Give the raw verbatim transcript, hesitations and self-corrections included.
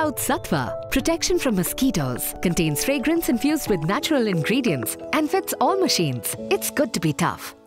Out Sattva, protection from mosquitoes, contains fragrance infused with natural ingredients and fits all machines. It's good to be tough.